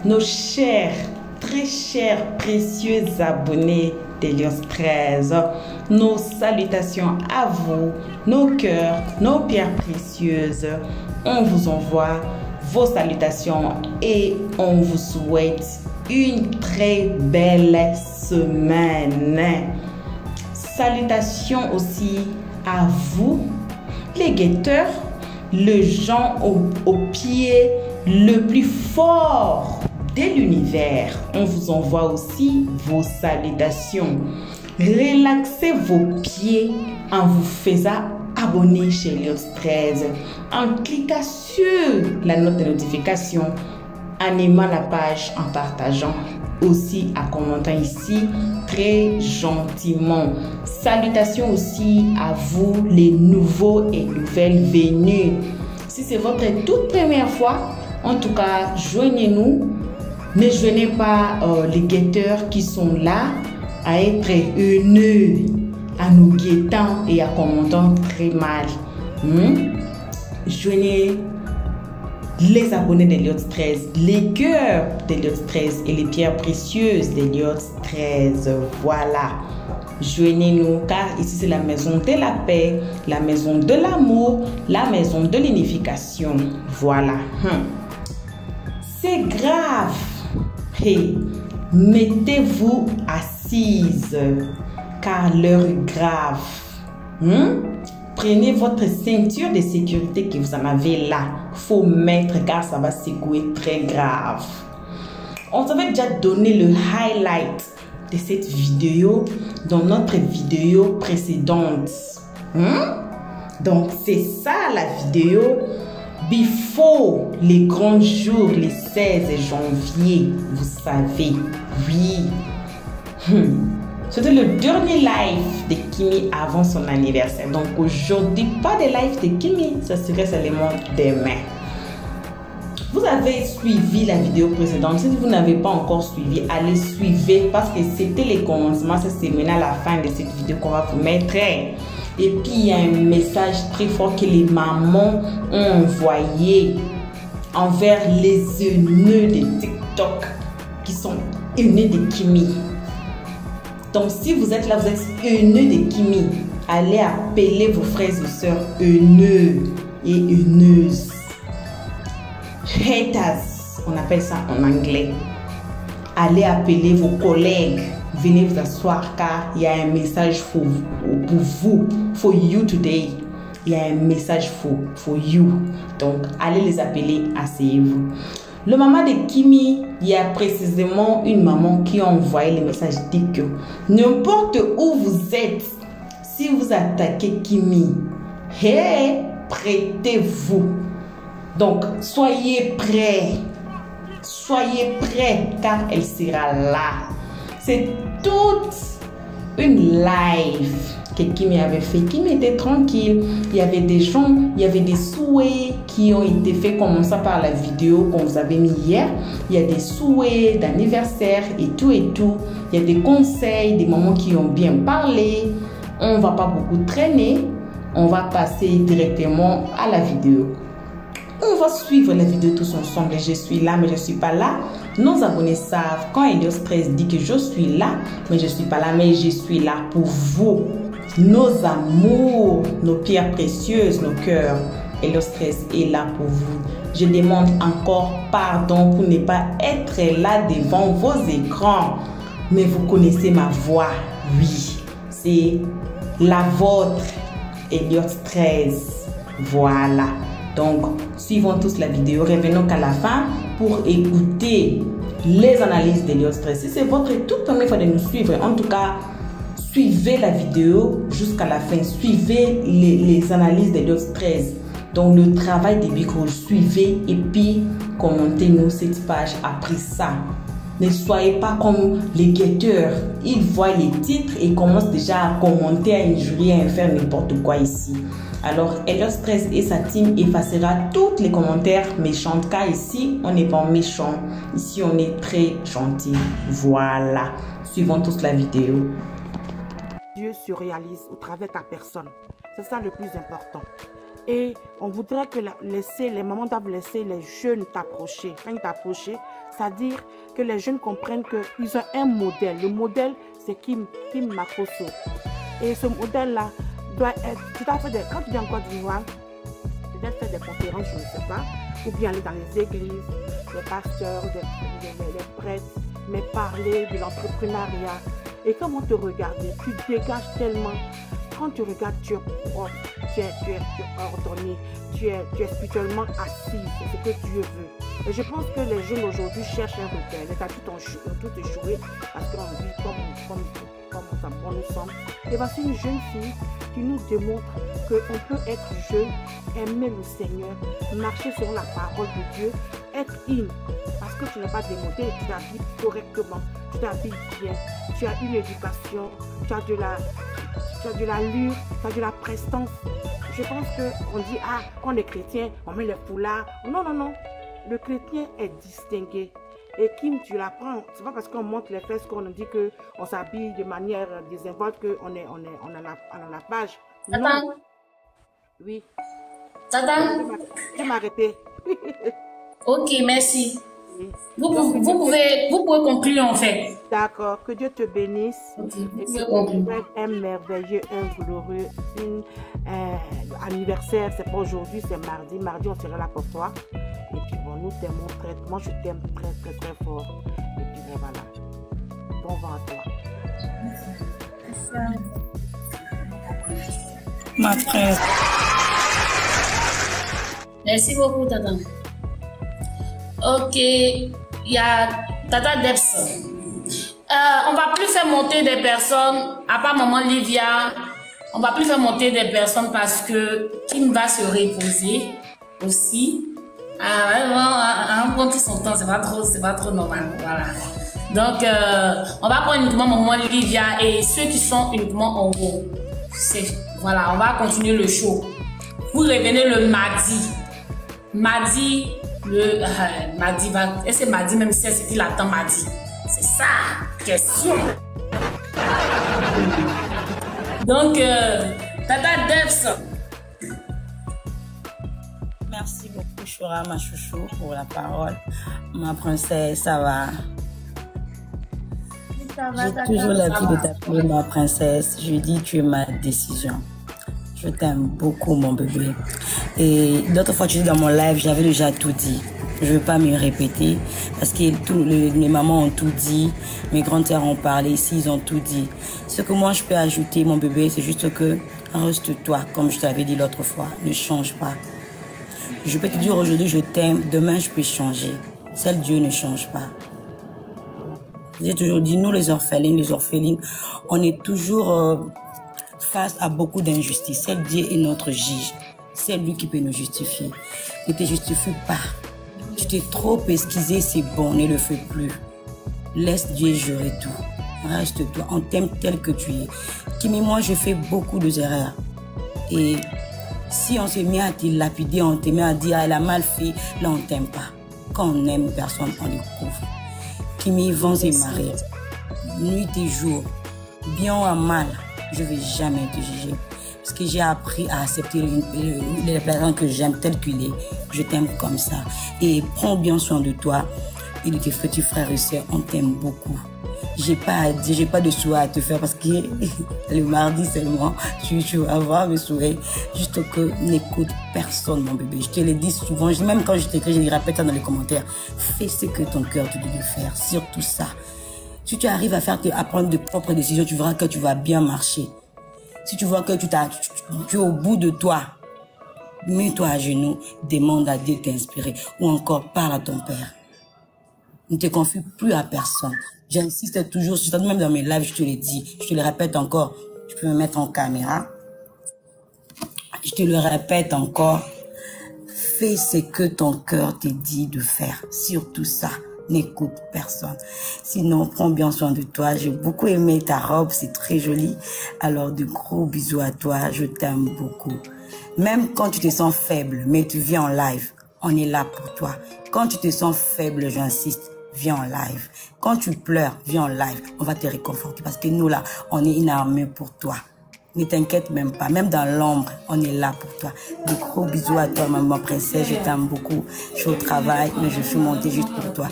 nos chers, très chers, précieux abonnés d'Elios 13. Nos salutations à vous, nos cœurs, nos pierres précieuses. On vous envoie vos salutations et on vous souhaite une très belle semaine. Salutations aussi à vous, les guetteurs, le gens au pied le plus fort de l'univers. On vous envoie aussi vos salutations. Relaxez vos pieds en vous faisant abonner chez Elios 13, en cliquant sur la note de notification, en aimant la page, en partageant, aussi en commentant ici très gentiment. Salutations aussi à vous les nouveaux et nouvelles venus. Si c'est votre toute première fois, en tout cas, joignez-nous. Ne joignez pas les guetteurs qui sont là à être haineux, à nous guettant et à commentant très mal. Joignez les abonnés d'Elios 13, les cœurs d'Elios 13 et les pierres précieuses d'Elios 13. Voilà. Joignez-nous car ici c'est la maison de la paix, la maison de l'amour, la maison de l'unification. Voilà. C'est grave. Hey, mettez-vous assise car l'heure est grave. Prenez votre ceinture de sécurité que vous en avez là. Faut mettre car ça va secouer très grave. On vous avait déjà donné le highlight de cette vidéo dans notre vidéo précédente. Donc c'est ça la vidéo before les grands jours, les 16 janvier. Vous savez, oui. C'était le dernier live de Kimi avant son anniversaire. Donc aujourd'hui, pas de live de Kimi, ça serait seulement demain. Vous avez suivi la vidéo précédente. Si vous n'avez pas encore suivi, allez suivre parce que c'était les commencements. Ça c'est maintenant à la fin de cette vidéo qu'on va vous mettre. Et puis il y a un message très fort que les mamans ont envoyé envers les haineux de TikTok qui sont haineux de Kimi. Donc si vous êtes là, vous êtes haineux de Kimi, allez appeler vos frères et sœurs haineux et haineuses. Haters, on appelle ça en anglais. Allez appeler vos collègues. Venez vous asseoir car il y a un message pour vous. For you today. Il y a un message for you. Donc, allez les appeler, asseyez-vous. Le maman de Kimi, il y a précisément une maman qui a envoyé le message dit que n'importe où vous êtes, si vous attaquez Kimi, hey, prêtez-vous. Donc, soyez prêts. Soyez prêts car elle sera là. C'est toute une live que Kimi avait fait. Kimi était tranquille. Il y avait des gens, il y avait des souhaits qui ont été faits comme ça par la vidéo qu'on vous avait mis hier. Il y a des souhaits d'anniversaire et tout et tout. Il y a des conseils, des mamans qui ont bien parlé. On ne va pas beaucoup traîner. On va passer directement à la vidéo. On va suivre la vidéo tous ensemble. Je suis là, mais je ne suis pas là. Nos abonnés savent quand Elios 13 dit que je suis là, mais je ne suis pas là, mais je suis là pour vous. Nos amours, nos pierres précieuses, nos cœurs. Elios 13 est là pour vous. Je demande encore pardon pour ne pas être là devant vos écrans. Mais vous connaissez ma voix. Oui, c'est la vôtre, Elios 13. Voilà. Donc, suivons tous la vidéo. Revenons qu'à la fin pour écouter les analyses d'Elios 13. Si c'est votre toute première fois de nous suivre, en tout cas, suivez la vidéo jusqu'à la fin. Suivez les analyses d'Elios 13. Donc, le travail des micros, suivez et puis commentez-nous cette page après ça. Ne soyez pas comme les guetteurs. Ils voient les titres et commencent déjà à commenter, à injurier, à faire n'importe quoi ici. Alors, Elios 13 et sa team effacera tous les commentaires méchants car ici, on n'est pas méchant. Ici, on est très gentil. Voilà. Suivons tous la vidéo. Dieu se réalise au travers de ta personne. C'est ça le plus important. Et on voudrait que les mamans doivent laisser les jeunes t'approcher. Quand ils t'approchent, c'est-à-dire que les jeunes comprennent qu'ils ont un modèle. Le modèle, c'est Kim Makosso. Et ce modèle-là doit être tout à fait... Quand tu viens en Côte d'Ivoire, peut-être faire des conférences, je ne sais pas, ou bien aller dans les églises, les pasteurs, les prêtres, mais parler de l'entrepreneuriat. Et comment te regarder, tu dégages tellement. Quand tu regardes, tu es propre, tu es ordonné, tu es spirituellement assis, c'est ce que Dieu veut. Et je pense que les jeunes aujourd'hui cherchent un modèle. Les adultes ont tout échoué parce qu'on vit comme nous sommes. Et voici une jeune fille qui nous démontre qu'on peut être jeune, aimer le Seigneur, marcher selon la parole de Dieu, être in, parce que tu n'es pas démodé, tu t'habilles correctement, tu t'habilles bien, tu as une éducation, tu as de l'allure, tu as de la prestance. Je pense qu'on dit, ah, quand on est chrétien, on met les foulards. Non, non, non. Le chrétien est distingué. Et Kim, tu l'apprends. C'est pas parce qu'on monte les fesses qu'on nous dit qu'on s'habille de manière désinvolte qu'on a la page. Tata. Non. Oui. Tata. Je vais m'arrêter. Ok, merci. Oui. Vous pouvez conclure en fait. D'accord. Que Dieu te bénisse. Okay. Et que tu aies un merveilleux, un glorieux, anniversaire. C'est pas aujourd'hui, c'est mardi. Mardi, on sera là pour toi. Et puis bon, nous t'aimons très. Moi, je t'aime très, très, très fort. Et puis ben, voilà. Bon vent à toi. Ma frère. Merci beaucoup, Tata. Ok, il y a Tata Debs. On va plus faire monter des personnes, à part Maman Livia, on va plus faire monter des personnes parce que Kim va se reposer aussi. Un bon petit son temps, c'est pas trop normal, voilà. Donc, on va prendre uniquement Maman Livia et ceux qui sont uniquement en haut. Voilà, on va continuer le show. Vous revenez le mardi. Mardi, mardi va. Est-ce que mardi, même si c'est qu'il attend mardi? C'est ça, question. Donc, Tata Debs. Merci beaucoup, Choura, ma chouchou, pour la parole. Ma princesse, ça va? J'ai toujours l'habitude de t'appeler ma princesse. Je dis tu es ma décision. Je t'aime beaucoup, mon bébé. Et d'autres fois, tu dis dans mon live, j'avais déjà tout dit. Je ne veux pas me répéter parce que les mamans ont tout dit, mes grandes sœurs ont parlé, ici, ils ont tout dit. Ce que moi, je peux ajouter, mon bébé, c'est juste que reste-toi, comme je t'avais dit l'autre fois. Ne change pas. Je peux te dire aujourd'hui, je t'aime. Demain, je peux changer. Seul Dieu ne change pas. J'ai toujours dit, nous, les orphelines, on est toujours face à beaucoup d'injustices. Seul Dieu est notre juge. C'est lui qui peut nous justifier. Ne te justifie pas. Tu t'es trop esquissé, c'est bon, ne le fais plus. Laisse Dieu gérer tout. Reste-toi, on t'aime tel que tu es. Kim et moi, je fais beaucoup d'erreurs. Et si on se met à te lapider, on te met à dire, elle a mal fait, là, on t'aime pas. Quand on aime personne, on le couvre. Kimi, vents et marées, nuit et jour, bien ou à mal, je ne vais jamais te juger. Parce que j'ai appris à accepter les personnes que j'aime tel qu'il est. Je t'aime comme ça. Et prends bien soin de toi et de tes petits frères et sœurs. On t'aime beaucoup. J'ai pas à dire, j'ai pas de souhait à te faire parce que le mardi seulement, tu vas voir mes souhaits. Juste que n'écoute personne, mon bébé. Je te le dis souvent, même quand je t'écris, je le répète ça dans les commentaires. Fais ce que ton cœur te dit de faire, surtout ça. Si tu arrives à prendre de propres décisions, tu verras que tu vas bien marcher. Si tu vois que tu es au bout de toi, mets-toi à genoux, demande à Dieu de t'inspirer ou encore parle à ton père. Ne te confie plus à personne. J'insiste toujours sur ça, même dans mes lives, je te le dis, je te le répète encore. Je peux me mettre en caméra. Je te le répète encore. Fais ce que ton cœur te dit de faire. Surtout ça. N'écoute personne. Sinon, prends bien soin de toi. J'ai beaucoup aimé ta robe, c'est très joli. Alors, de gros bisous à toi. Je t'aime beaucoup. Même quand tu te sens faible, mais tu viens en live, on est là pour toi. Quand tu te sens faible, j'insiste, viens en live. Quand tu pleures, viens en live. On va te réconforter parce que nous, là, on est une armée pour toi. Ne t'inquiète même pas. Même dans l'ombre, on est là pour toi. De gros bisous à toi, maman princesse. Je t'aime beaucoup. Je suis au travail, mais je suis montée juste pour toi.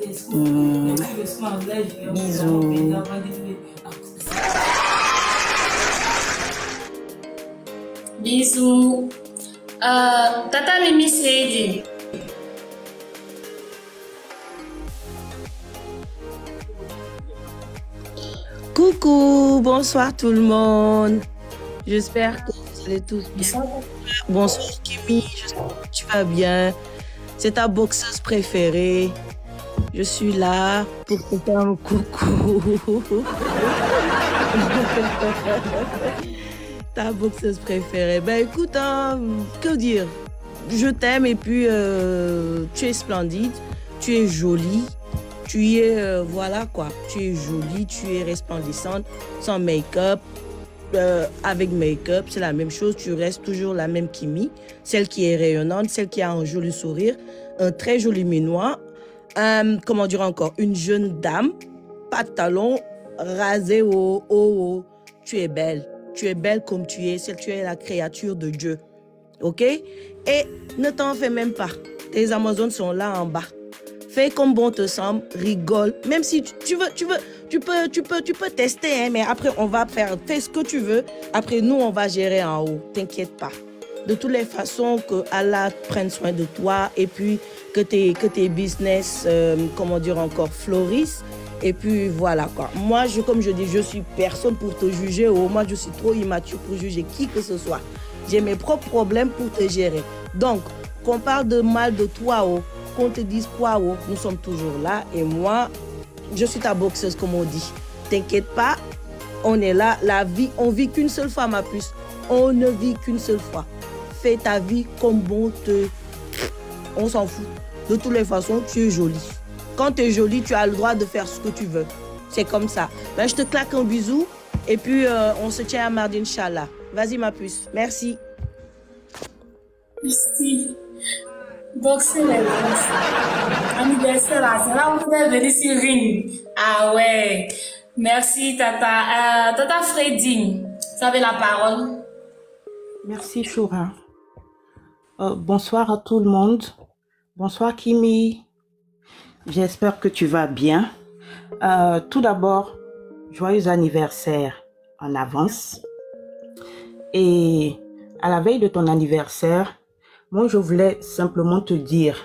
Bisous. Bisous. Tata Mimi Seydi. Coucou, bonsoir tout le monde. J'espère que vous allez tous bien. Bonsoir Kimi, j'espère que tu vas bien. C'est ta boxeuse préférée. Je suis là pour te faire un coucou. Ta boxeuse préférée. Ben écoute, que dire? Je t'aime et puis tu es splendide, tu es jolie. Tu es, voilà quoi, tu es jolie, tu es resplendissante, sans make-up, avec make-up, c'est la même chose, tu restes toujours la même Kimi, celle qui est rayonnante, celle qui a un joli sourire, un très joli minois, comment dire encore, une jeune dame, pas de talons, rasée au haut, tu es belle comme tu es, tu es la créature de Dieu, ok? Et ne t'en fais même pas, tes Amazones sont là en bas. Fais comme bon te semble, rigole. Même si tu peux tester, hein, mais après on va fais ce que tu veux. Après nous on va gérer en haut. T'inquiète pas. De toutes les façons que Allah prenne soin de toi et puis que tes business, comment dire encore, fleurissent. Et puis voilà quoi. Moi, comme je dis, je suis personne pour te juger. Moi, je suis trop immature pour juger qui que ce soit. J'ai mes propres problèmes pour te gérer. Donc, qu'on parle de mal de toi, qu'on te dise quoi, nous sommes toujours là. Et moi, je suis ta boxeuse, comme on dit. T'inquiète pas, on est là. La vie, on vit qu'une seule fois, ma puce. On ne vit qu'une seule fois. Fais ta vie comme bon te... On s'en fout. De toutes les façons, tu es jolie. Quand tu es jolie, tu as le droit de faire ce que tu veux. C'est comme ça. Ben, je te claque un bisou. Et puis, on se tient à mardi, Inch'Allah. Vas-y, ma puce. Merci. Merci. Boxer les box. Anniversaire là, c'est là où vous pouvez venir sur Ring. Ah ouais. Merci Tata. Tata Freddy, vous avez la parole. Merci Choura. Bonsoir à tout le monde. Bonsoir Kimi. J'espère que tu vas bien. Tout d'abord, joyeux anniversaire en avance. Et à la veille de ton anniversaire, moi, je voulais simplement te dire,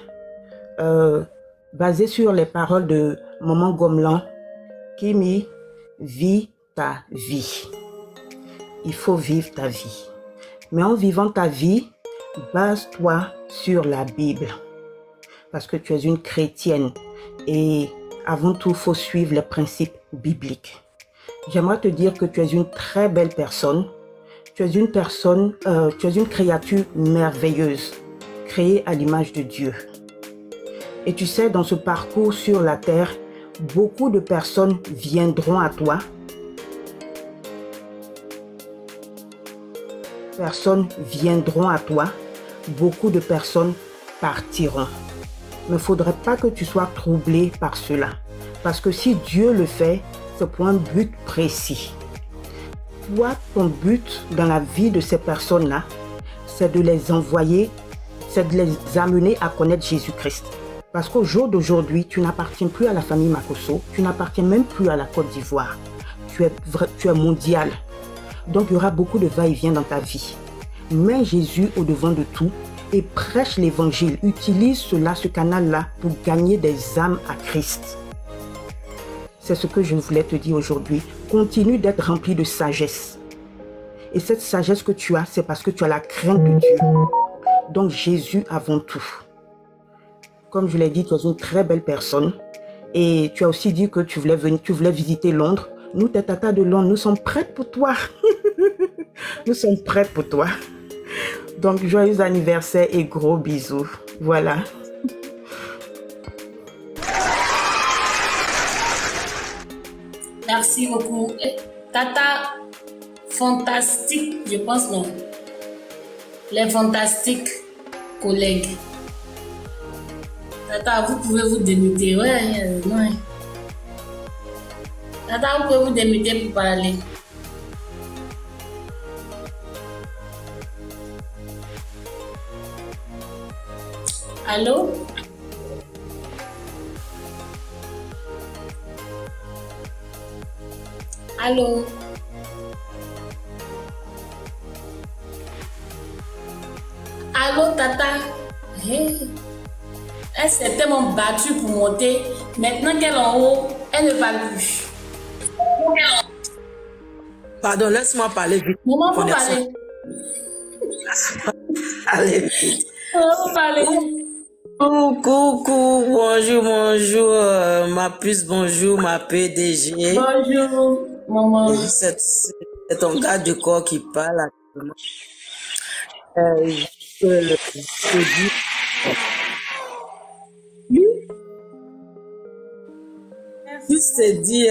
basé sur les paroles de Maman Gomelan, Kimi, vis ta vie. Il faut vivre ta vie. Mais en vivant ta vie, base-toi sur la Bible. Parce que tu es une chrétienne. Et avant tout, il faut suivre les principes bibliques. J'aimerais te dire que tu es une très belle personne. Tu es une personne, tu es une créature merveilleuse, créée à l'image de Dieu. Et tu sais, dans ce parcours sur la terre, beaucoup de personnes viendront à toi. Beaucoup de personnes partiront. Mais il ne faudrait pas que tu sois troublé par cela. Parce que si Dieu le fait, c'est pour un but précis. Toi, ton but dans la vie de ces personnes-là, c'est de les envoyer, c'est de les amener à connaître Jésus-Christ. Parce qu'au jour d'aujourd'hui, tu n'appartiens plus à la famille Makosso, tu n'appartiens même plus à la Côte d'Ivoire. Tu es mondial. Donc, il y aura beaucoup de va-et-vient dans ta vie. Mets Jésus au devant de tout et prêche l'évangile. Utilise ce canal-là pour gagner des âmes à Christ. C'est ce que je voulais te dire aujourd'hui. Continue d'être rempli de sagesse. Et cette sagesse que tu as, c'est parce que tu as la crainte de Dieu. Donc Jésus avant tout. Comme je l'ai dit, tu es une très belle personne. Et tu as aussi dit que tu voulais visiter Londres. Nous, tes tatas de Londres, nous sommes prêtes pour toi. Nous sommes prêtes pour toi. Donc, joyeux anniversaire et gros bisous. Voilà. Merci beaucoup. Tata, fantastique, je pense non. Les fantastiques collègues. Tata, vous pouvez vous démuter. Ouais. Tata, vous pouvez vous démuter pour parler. Allô? Allô? Allô, Tata? Hey. Elle s'est tellement battue pour monter. Maintenant qu'elle est en haut, elle ne va plus. Pardon, laisse-moi parler vite. Maman, faut parler. Allez vite. Faut parler. Coucou, bonjour, ma puce, bonjour, ma PDG. Bonjour, maman. C'est ton gars de corps qui parle actuellement. Je te dis. Je te dis,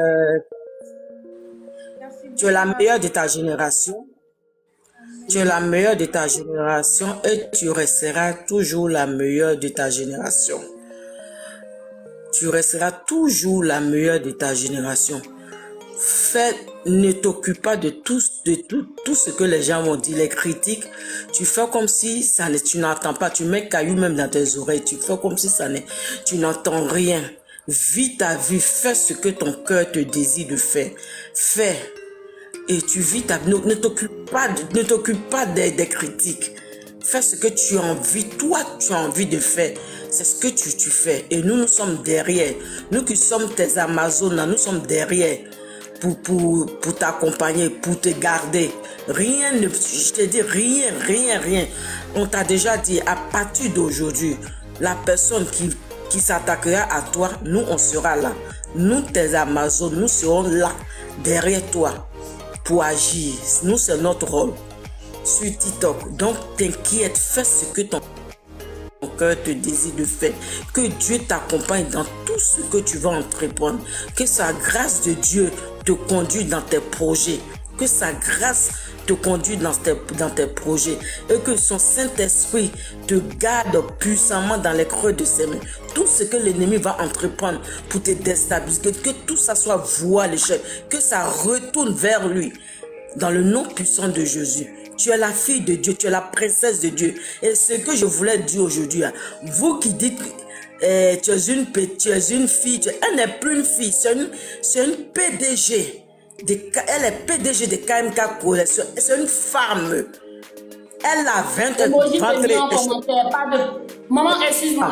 tu es la meilleure de ta génération. Tu es la meilleure de ta génération et tu resteras toujours la meilleure de ta génération. Tu resteras toujours la meilleure de ta génération. Ne t'occupe pas de tout ce que les gens vont dire, les critiques. Tu fais comme si tu n'entends pas. Tu mets caillou même dans tes oreilles. Tu fais comme si tu n'entends rien. Vis ta vie. Fais ce que ton cœur te désire de faire. Fais. Et tu vis ta vie. Ne t'occupe pas des critiques. Fais ce que tu as envie. Toi, tu as envie de faire. C'est ce que tu fais. Et nous sommes derrière. Nous qui sommes tes Amazones, nous sommes derrière. Pour t'accompagner, pour te garder. Je te dis rien. On t'a déjà dit, à partir d'aujourd'hui, la personne qui s'attaquera à toi, nous, on sera là. Nous, tes Amazones, nous serons là, derrière toi, pour agir. Nous, c'est notre rôle sur TikTok. Donc, t'inquiète, fais ce que ton cœur te désire de faire. Que Dieu t'accompagne dans tout ce que tu vas entreprendre. Que sa grâce de Dieu te conduise dans tes projets. Que sa grâce te conduise dans tes projets. Et que son Saint-Esprit te garde puissamment dans les creux de ses mains. Tout ce que l'ennemi va entreprendre pour te déstabiliser, que tout ça soit voué à l'échec. Que ça retourne vers lui. Dans le nom puissant de Jésus. Tu es la fille de Dieu, tu es la princesse de Dieu. Et ce que je voulais dire aujourd'hui, vous qui dites tu es une fille, elle n'est plus une fille, c'est une PDG. Elle est PDG de KMK Collection. C'est une femme. Elle a 20 ans. Maman, excuse-moi.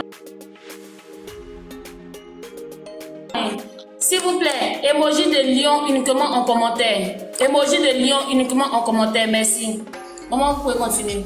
S'il vous plaît, emoji de lion uniquement en commentaire. Emoji de lion uniquement en commentaire, merci. Maman, vous pouvez continuer.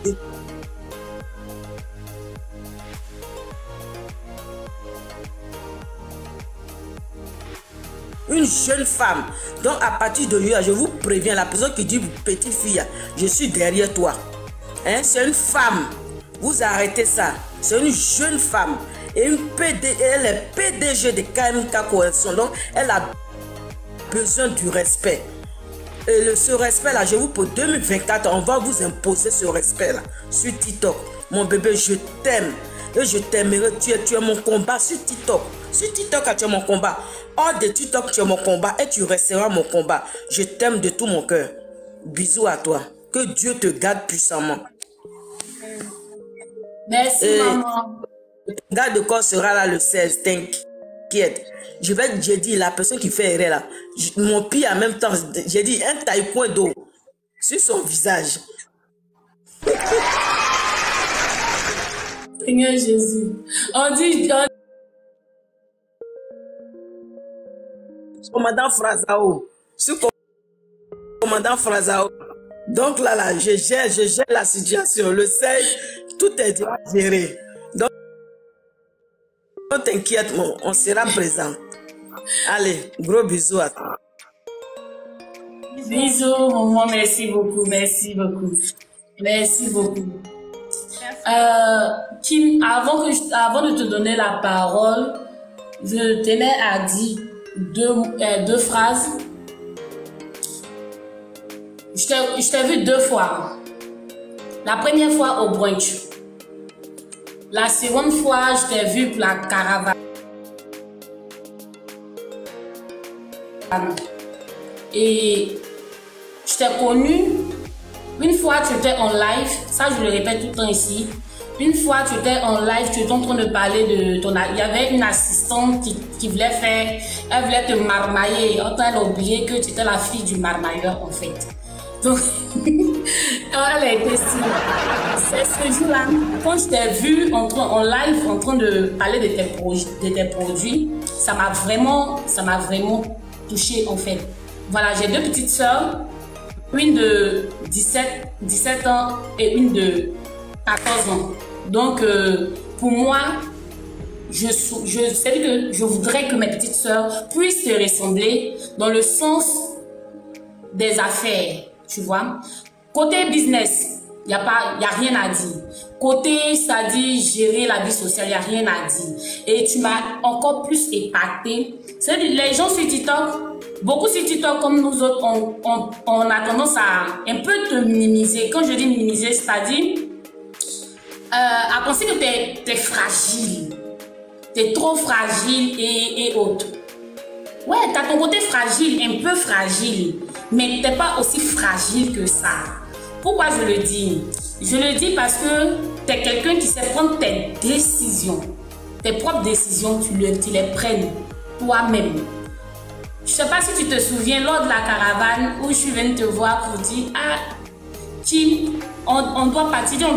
Une jeune femme. Donc à partir de là, je vous préviens, la personne qui dit petite fille, je suis derrière toi. Hein? C'est une femme. Vous arrêtez ça. C'est une jeune femme. Et elle est PDG de KMK Collection. Donc elle a besoin du respect. Et ce respect-là, je vous pour 2024, on va vous imposer ce respect-là sur TikTok. Mon bébé, je t'aime. Et je t'aimerai. Tu es mon combat sur TikTok. Sur TikTok, tu es mon combat. Hors de TikTok, tu es mon combat. Et tu resteras mon combat. Je t'aime de tout mon cœur. Bisous à toi. Que Dieu te garde puissamment. Merci, maman. Le garde de corps sera là le 16. T'inquiète. J'ai dit, la personne qui fait erreur là, mon pied en même temps, j'ai dit un taekwondo sur son visage. Seigneur Jésus. On dit... Commandant Frazao. Sur commandant Frazao. Donc là, je gère la situation. Le 16, tout est déjà géré. Donc, ne t'inquiète, on sera présent. Allez, gros bisous à toi. Bisous, maman, merci beaucoup, merci beaucoup. Merci beaucoup. Kim, avant de te donner la parole, je tenais à dire deux phrases. Je t'ai vu 2 fois. La première fois au brunch. La seconde fois, je t'ai vu pour la caravane. Et je t'ai connu. Une fois, tu étais en live. Ça, je le répète tout le temps ici. Une fois, tu étais en live, tu étais en train de parler de ton... Il y avait une assistante qui voulait faire... Elle voulait te marmailler. Elle a oublié que tu étais la fille du marmailleur, en fait. Donc, elle a été si... C'est ce jour-là, quand je t'ai vu en live, en train de parler de tes produits, ça m'a vraiment touchée, en fait. Voilà, j'ai 2 petites sœurs, une de 17 ans et une de 14 ans. Donc, pour moi, c'est que je voudrais que mes petites sœurs puissent te ressembler dans le sens des affaires, tu vois. Côté business, il n'y a rien à dire. Côté, ça dit gérer la vie sociale, il n'y a rien à dire. Et tu m'as encore plus épaté. Les gens sur TikTok, beaucoup sur TikTok comme nous autres, on a tendance à un peu te minimiser. Quand je dis minimiser, c'est-à-dire à penser que tu es fragile. Tu es trop fragile et autres. Ouais, tu as ton côté fragile, un peu fragile, mais tu n'es pas aussi fragile que ça. Pourquoi je le dis? Je le dis parce que tu es quelqu'un qui sait prendre tes décisions. Tes propres décisions, tu les prennes toi-même. Je ne sais pas si tu te souviens, lors de la caravane où je suis venue te voir pour dire, ah, Tim, on doit partir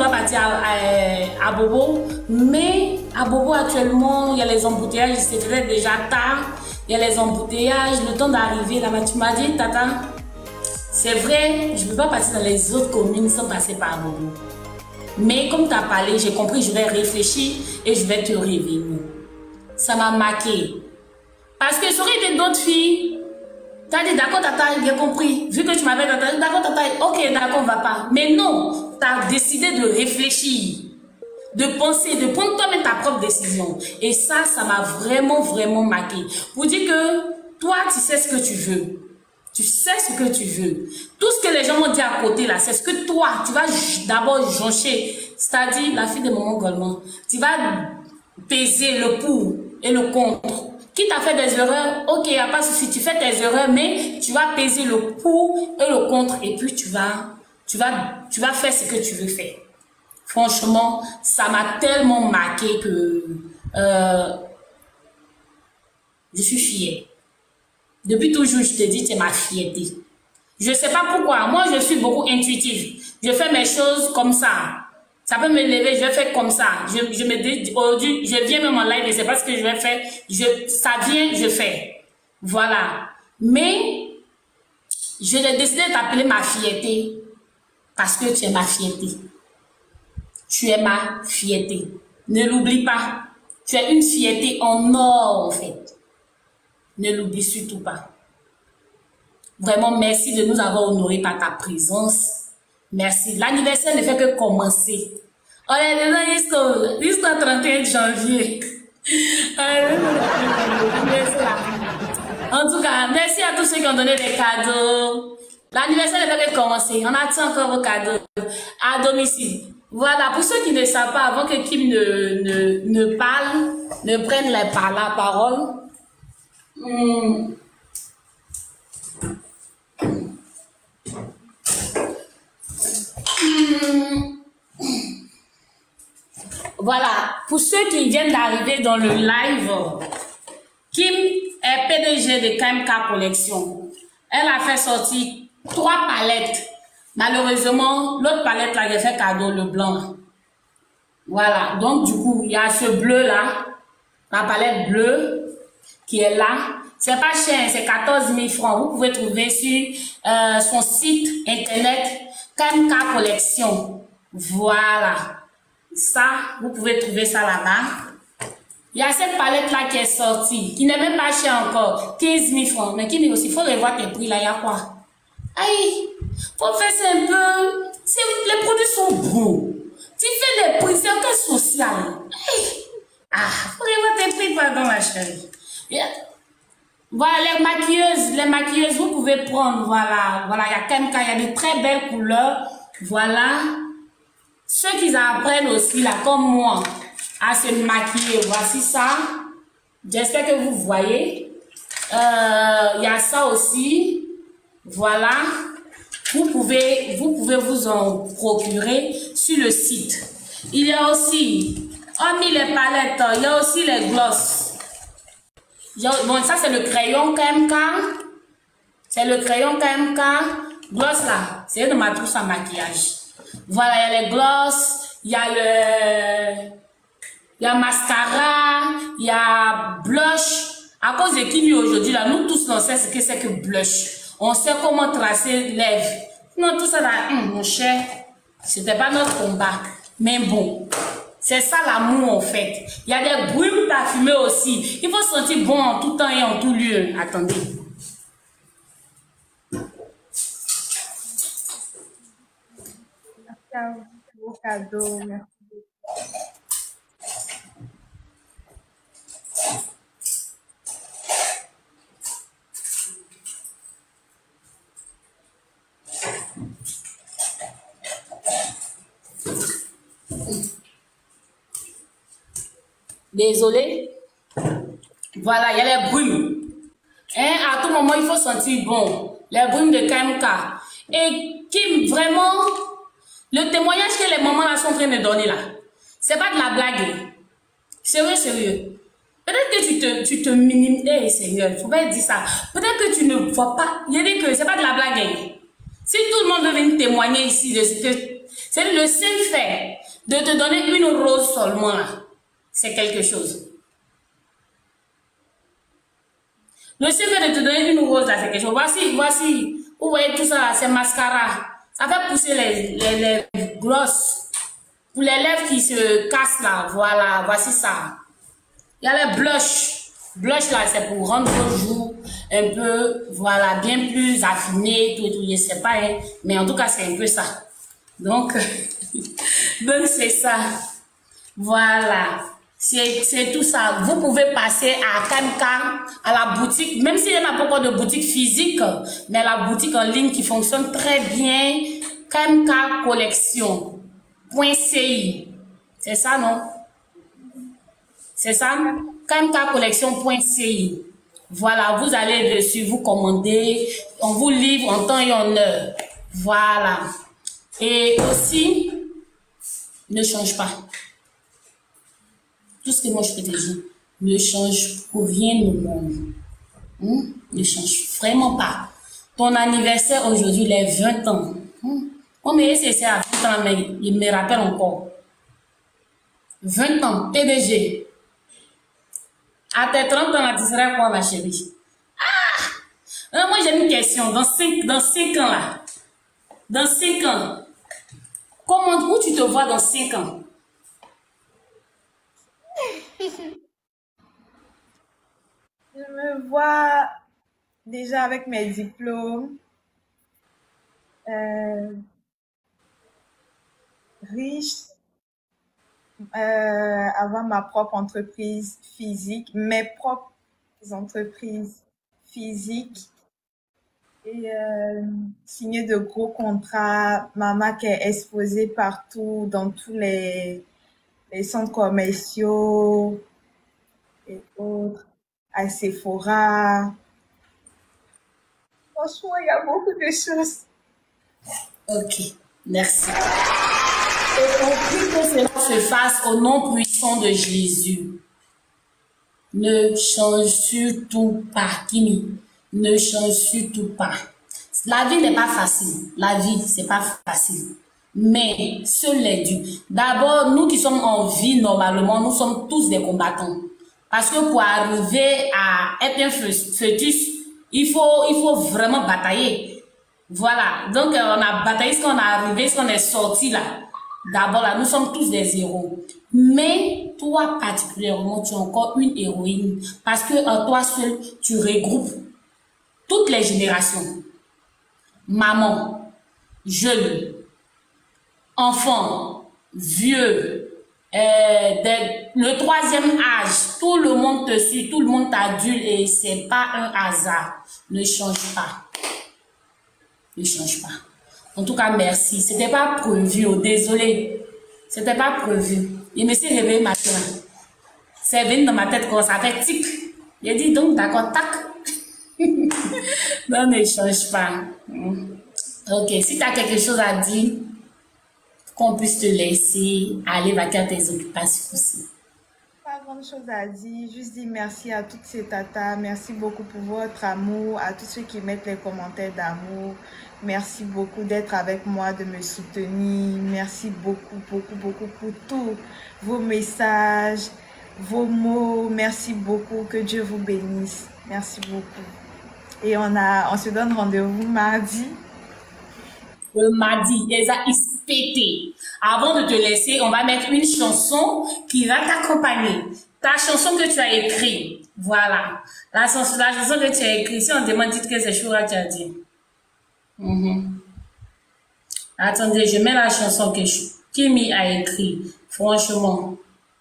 à Bobo, mais à Bobo actuellement, il y a les embouteillages, c'était déjà tard, il y a les embouteillages, le temps d'arriver là-bas. Tu m'as dit, Tata, c'est vrai, je ne peux pas passer dans les autres communes sans passer par Bobo. Mais comme tu as parlé, j'ai compris, je vais réfléchir et je vais te réveiller. Ça m'a marqué. Parce que ça aurait été d'autres filles. Tu as dit, d'accord, Tata, j'ai compris. Vu que tu m'avais dit, d'accord, Tata, ok, d'accord, on va pas. Mais non, tu as décidé de réfléchir, de penser, de prendre toi-même ta propre décision. Et ça m'a vraiment, vraiment marqué. Pour dire que toi, tu sais ce que tu veux. Tu sais ce que tu veux. Tout ce que les gens m'ont dit à côté, là, c'est ce que toi, tu vas d'abord joncher. C'est-à-dire, la fille de Maman Goldman, tu vas peser le pour et le contre. Qui t'a fait des erreurs, ok, il n'y a pas de souci, tu fais tes erreurs, mais tu vas peser le pour et le contre et puis tu vas faire ce que tu veux faire. Franchement, ça m'a tellement marqué que je suis fière. Depuis toujours, je te dis, tu es ma fierté. Je ne sais pas pourquoi, moi je suis beaucoup intuitive. Je fais mes choses comme ça. Ça peut me lever, je vais faire comme ça. Je me dis, aujourd'hui, je viens même en live, je ne sais pas ce que je vais faire. Ça vient, je fais. Voilà. Mais, je l'ai décidé de t'appeler ma fierté. Parce que tu es ma fierté. Tu es ma fierté. Ne l'oublie pas. Tu es une fierté en or, en fait. Ne l'oublie surtout pas. Vraiment, merci de nous avoir honorés par ta présence. Merci. L'anniversaire ne fait que commencer. On est déjà jusqu'au 31 janvier. En tout cas, merci à tous ceux qui ont donné des cadeaux. L'anniversaire ne fait que commencer. On attend encore vos cadeaux à domicile. Voilà, pour ceux qui ne savent pas, avant que Kim ne parle, ne prenne la parole. Voilà, pour ceux qui viennent d'arriver dans le live, Kim est PDG de KMK Collection. Elle a fait sortir 3 palettes. Malheureusement, l'autre palette là, j'ai fait cadeau, le blanc. Voilà, donc du coup, il y a ce bleu là, la palette bleue qui est là. C'est pas cher, c'est 14 000 francs. Vous pouvez trouver sur son site internet KMK Collection. Voilà. Ça, vous pouvez trouver ça là-bas. Il y a cette palette-là qui est sortie, qui n'est même pas chère encore. 15 000 francs. Mais qui aussi, il faut revoir tes prix là. Il y a quoi? Aïe, faut faire ça un peu. Les produits sont beaux. Tu fais des prix, c'est un peu social. Aïe. Ah, faut revoir tes prix, pardon, ma chérie. Voilà, les maquilleuses, vous pouvez prendre, voilà, il y a KMK, il y a de très belles couleurs, voilà. Ceux qui apprennent aussi, là, comme moi, à se maquiller, voici ça. J'espère que vous voyez. Il y a ça aussi, voilà. Vous pouvez vous en procurer sur le site. Il y a aussi, hormis les palettes, il y a aussi les glosses. Bon, ça c'est le crayon KMK. C'est le crayon KMK. Gloss là, c'est de ma trousse à maquillage. Voilà, il y a les glosses, il y a mascara, il y a blush. À cause de Kimi aujourd'hui, là, nous tous, on sait ce que c'est que blush. On sait comment tracer lèvres. Non, tout ça là, mon cher, c'était pas notre combat. Mais bon, c'est ça l'amour en fait. Il y a des brumes parfumées aussi. Il faut se sentir bon en tout temps et en tout lieu. Attendez. Merci à vous pour vos cadeaux. Merci. Désolé. Voilà, il y a les brumes. Hein, à tout moment, il faut sentir bon. Les brumes de KMK. Et Kim, vraiment, le témoignage que les mamans là sont en train de donner là, c'est pas de la blague. Sérieux, sérieux. Peut-être que tu te minimises. Hey, sérieux, faut pas dire ça. Peut-être que tu ne vois pas. Il dit que c'est pas de la blague. Si tout le monde veut venir témoigner ici de ce que c'est le seul fait de te donner une rose seulement là. C'est quelque chose. Le seul fait de te donner une rose là, c'est quelque chose. Voici. Vous voyez tout ça, c'est mascara. Ça fait pousser les glosses. Pour les lèvres qui se cassent là, voilà, voici ça. Il y a les blush. Blush là, c'est pour rendre vos joues un peu, voilà, bien plus affinées, tout, je sais pas, hein, mais en tout cas, c'est un peu ça. Donc, donc c'est ça. Voilà. C'est tout ça. Vous pouvez passer à KMK, à la boutique, même s'il n'y en a pas encore de boutique physique, mais la boutique en ligne qui fonctionne très bien, KMK Collection.ci. C'est ça, non? C'est ça? KMK Collection.ci. Voilà, vous allez dessus, vous commandez, on vous livre en temps et en heure. Voilà. Et aussi, ne change pas. Tout ce que moi je peux te dire, ne change pour rien au monde. Ne change vraiment pas. Ton anniversaire aujourd'hui, les 20 ans. Oh, mais c'est à 20 ans, mais il me rappelle encore. 20 ans, PDG. À tes 30 ans, là, tu seras quoi, ma chérie? Ah! Moi, j'ai une question. Dans 5 ans, là. Dans 5 ans. Où tu te vois dans 5 ans? Je me vois déjà avec mes diplômes, riche, avoir ma propre entreprise physique, mes propres entreprises physiques et signer de gros contrats. Maman qui est exposée partout, dans tous les centres commerciaux et autres, à Sephora. Franchement, il y a beaucoup de choses. Ok, merci. Et on prie que cela se fasse au nom puissant de Jésus. Ne change surtout pas, Kimi. Ne change surtout pas. La vie n'est pas facile. La vie, c'est pas facile. Mais seul les dieux. D'abord, nous qui sommes en vie normalement, nous sommes tous des combattants. Parce que pour arriver à être un fœtus, il faut vraiment batailler. Voilà. Donc, on a bataillé ce qu'on est arrivé, ce qu'on est sorti là. D'abord, là, nous sommes tous des héros. Mais toi particulièrement, tu es encore une héroïne. Parce que en toi seul, tu regroupes toutes les générations. Maman, jeune, enfant, vieux, le troisième âge, tout le monde te suit, tout le monde t'adule et c'est pas un hasard. Ne change pas. Ne change pas. En tout cas, merci. C'était pas prévu, oh, désolé. C'était pas prévu. Il me s'est réveillé matin. C'est venu dans ma tête quand ça fait tic. J'ai dit donc, d'accord, tac. Non, ne change pas. Ok, si tu as quelque chose à dire, qu'on puisse te laisser aller vaquer à tes occupations aussi. Pas grand chose à dire, juste dire merci à toutes ces tatas, merci beaucoup pour votre amour, à tous ceux qui mettent les commentaires d'amour, merci beaucoup d'être avec moi, de me soutenir, merci beaucoup pour tous vos messages, vos mots, merci beaucoup, que Dieu vous bénisse, merci beaucoup. Et on se donne rendez-vous mardi. Le mardi, Eza is pété. Avant de te laisser, on va mettre une chanson qui va t'accompagner. Ta chanson que tu as écrite. Voilà. La chanson que tu as écrite. Si on demande que c'est Choura, tu as dit. Attendez, je mets la chanson que Kimi a écrite. Franchement.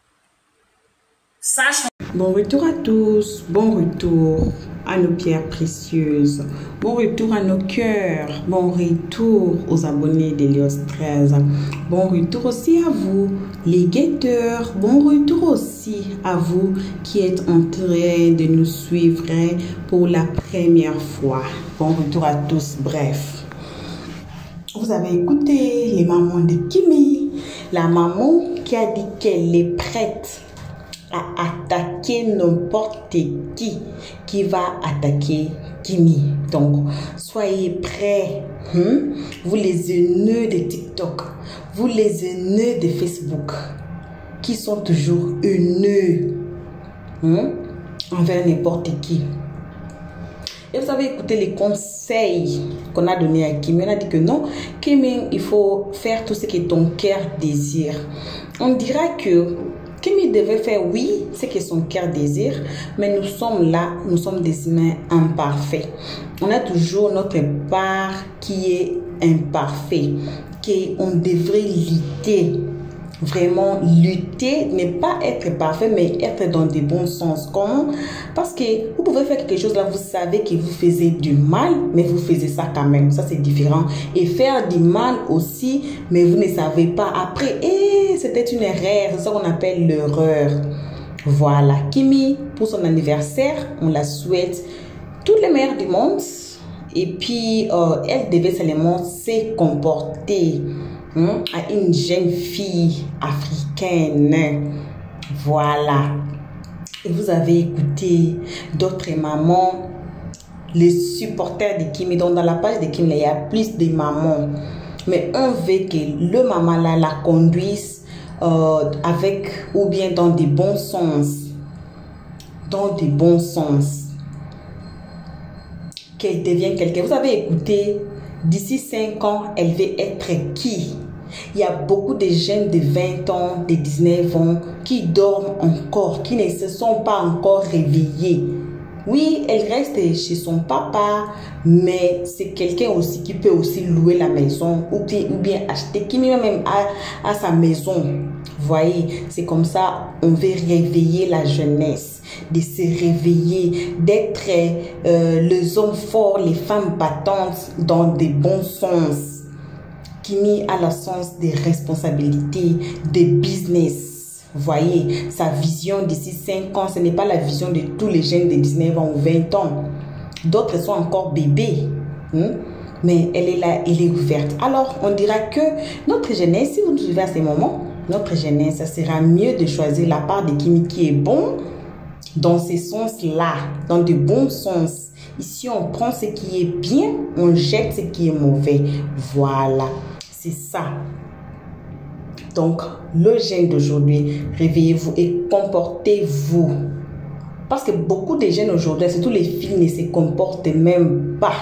Bon retour à tous. Bon retour à nos pierres précieuses. Bon retour à nos cœurs. Bon retour aux abonnés d'Elios 13. Bon retour aussi à vous, les guetteurs. Bon retour aussi à vous qui êtes en train de nous suivre pour la première fois. Bon retour à tous. Bref, vous avez écouté les mamans de Kimi. La maman qui a dit qu'elle est prête à attaquer n'importe qui va attaquer Kimi. Donc, soyez prêts. Vous les haineux de TikTok, vous les haineux de Facebook, qui sont toujours haineux envers n'importe qui. Et vous avez écouté les conseils qu'on a donnés à Kimi. On a dit que non, Kimi, il faut faire tout ce que ton cœur désire. On dira que Kimi devait faire, oui, ce que son cœur désire, mais nous sommes là, nous sommes des humains imparfaits. On a toujours notre part qui est imparfait, qu'on devrait lutter. Vraiment lutter, ne pas être parfait, mais être dans des bons sens. Comment? Parce que vous pouvez faire quelque chose là, vous savez que vous faisiez du mal, mais vous faisiez ça quand même. Ça, c'est différent. Et faire du mal aussi, mais vous ne savez pas. Après, c'était une erreur. C'est ça qu'on appelle l'erreur. Voilà. Kimi, pour son anniversaire, on la souhaite tout le meilleur du monde. Et puis, elle devait seulement se comporter à une jeune fille africaine. Voilà. Et vous avez écouté d'autres mamans, les supporters de Kimi. Donc dans la page de Kimi, il y a plus de mamans. Mais on veut que le maman là la conduise avec ou bien dans des bons sens. Dans des bons sens. Qu'elle devienne quelqu'un. Vous avez écouté, d'ici 5 ans, elle veut être qui? Il y a beaucoup de jeunes de 20 ans, de 19 ans qui dorment encore, qui ne se sont pas encore réveillés. Oui, elle reste chez son papa, mais c'est quelqu'un aussi qui peut aussi louer la maison ou bien acheter, qui même à sa maison. Vous voyez, c'est comme ça, on veut réveiller la jeunesse, de se réveiller, d'être les hommes forts, les femmes battantes dans des bons sens. Kimi a le sens des responsabilités, des business. Vous voyez, sa vision d'ici 5 ans, ce n'est pas la vision de tous les jeunes de 19 ans ou 20 ans. D'autres sont encore bébés. Mais elle est là, elle est ouverte. Alors, on dira que notre jeunesse, si vous nous suivez à ces moments, notre jeunesse, ça sera mieux de choisir la part de Kimi qui est bon dans ces sens-là, dans de bons sens. Ici, on prend ce qui est bien, on jette ce qui est mauvais. Voilà. C'est ça. Donc, le jeune d'aujourd'hui, réveillez-vous et comportez-vous. Parce que beaucoup de jeunes aujourd'hui, surtout les filles, ne se comportent même pas.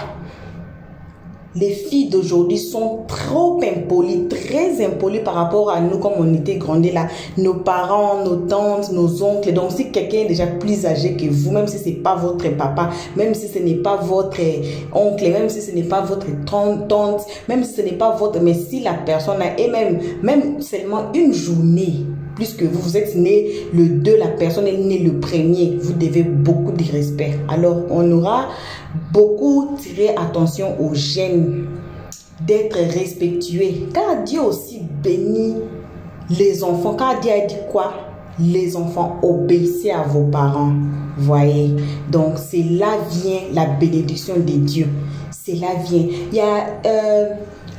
Les filles d'aujourd'hui sont trop impolies, très impolies par rapport à nous, comme on était grandis là. Nos parents, nos tantes, nos oncles. Donc, si quelqu'un est déjà plus âgé que vous, même si ce n'est pas votre papa, même si ce n'est pas votre oncle, même si ce n'est pas votre tante, même si ce n'est pas votre... Mais si la personne a, et même seulement une journée, puisque vous êtes né le 2, la personne est née le 1er, vous devez beaucoup de respect. Alors, on aura beaucoup tiré attention aux jeunes d'être respectueux. Car Dieu aussi bénit les enfants. Car Dieu a dit quoi? Les enfants, obéissez à vos parents. Voyez. Donc, c'est là vient la bénédiction de Dieu. C'est là vient. Il y a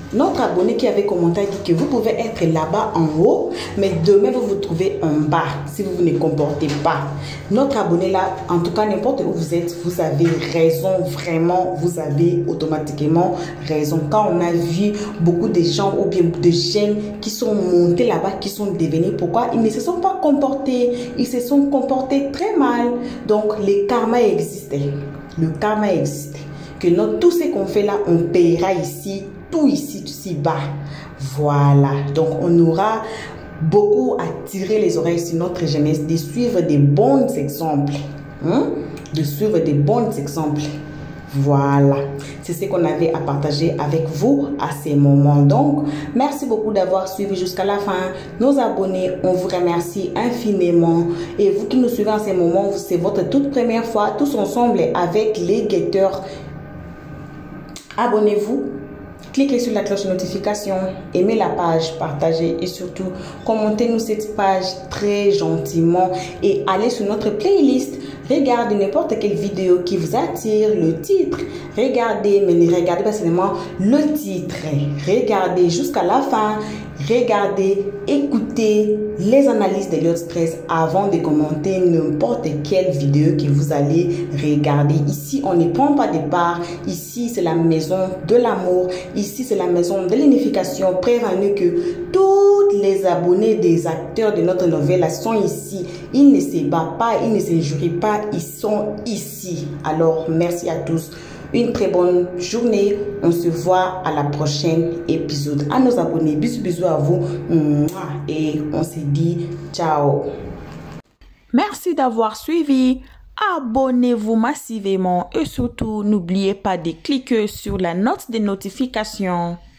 Notre abonné qui avait commenté dit que vous pouvez être là-bas en haut, mais demain vous vous trouvez en bas si vous ne comportez pas. Notre abonné là, en tout cas n'importe où vous êtes, vous avez raison, vraiment, vous avez automatiquement raison. Quand on a vu beaucoup de gens ou bien de jeunes qui sont montés là-bas, qui sont devenus, pourquoi? Ils ne se sont pas comportés, ils se sont comportés très mal. Donc le karma existait, le karma existait. Que tout ce qu'on fait là, on paiera ici, tout ici bas. Voilà. Donc, on aura beaucoup à tirer les oreilles sur notre jeunesse, de suivre des bons exemples. De suivre des bons exemples. Voilà. C'est ce qu'on avait à partager avec vous à ces moments. Donc, merci beaucoup d'avoir suivi jusqu'à la fin. Nos abonnés, on vous remercie infiniment. Et vous qui nous suivez en ces moments, c'est votre toute première fois, tous ensemble avec les guetteurs. Abonnez-vous, cliquez sur la cloche de notification, aimez la page, partagez et surtout commentez-nous cette page très gentiment et allez sur notre playlist. Regardez n'importe quelle vidéo qui vous attire, le titre, regardez, mais ne regardez pas seulement le titre, regardez jusqu'à la fin, regardez, écoutez les analyses de l'autre stress avant de commenter n'importe quelle vidéo que vous allez regarder. Ici, on ne prend pas de part, ici c'est la maison de l'amour, ici c'est la maison de l'unification. Prévenez que tous les abonnés des acteurs de notre novella sont ici. Ils ne se battent pas, ils ne se jurent pas, ils sont ici. Alors, merci à tous. Une très bonne journée. On se voit à la prochaine épisode. À nos abonnés, bisous bisous à vous. Et on se dit ciao. Merci d'avoir suivi. Abonnez-vous massivement et surtout n'oubliez pas de cliquer sur la note de notification.